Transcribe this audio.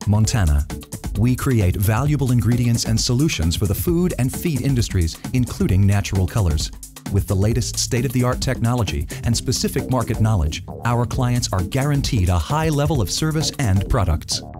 Montana. We create valuable ingredients and solutions for the food and feed industries, including natural colors. With the latest state-of-the-art technology and specific market knowledge, our clients are guaranteed a high level of service and products.